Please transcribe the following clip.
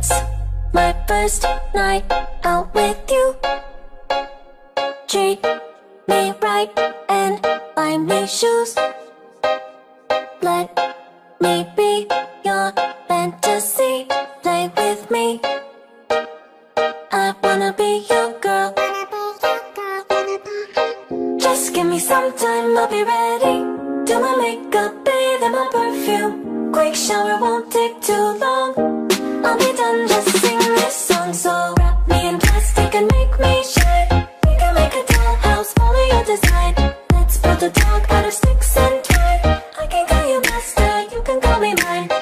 It's my first night out with you. Treat me right and buy me shoes. Let me be your fantasy. Play with me. I wanna be your girl. Just give me some time, I'll be ready. Do my makeup, bathe in my perfume. Quick shower won't take too long. I'll be done, just sing this song. So wrap me in plastic and make me shine. We can make a dollhouse, follow your design. Let's build a dog out of sticks and twine. I can call you master, you can call me mine.